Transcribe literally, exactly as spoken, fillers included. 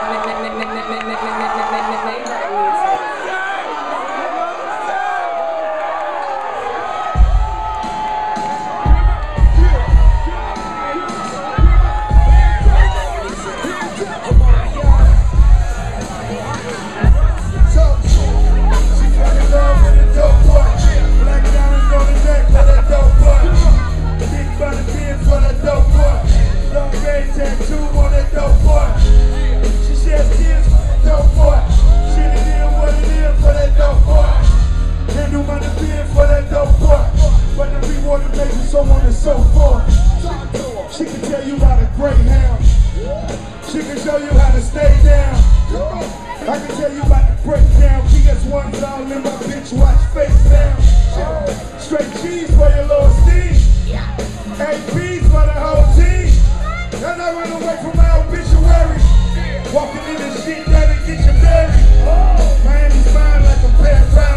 She can tell you about a greyhound. She can show you how to stay down. I can tell you about the breakdown. P S one's all in my bitch, watch face down. Straight cheese for your little steam. A P's for the whole team. And I run away from my obituary. Walking in the shit that'll get you buried. Miami's fine like a pair of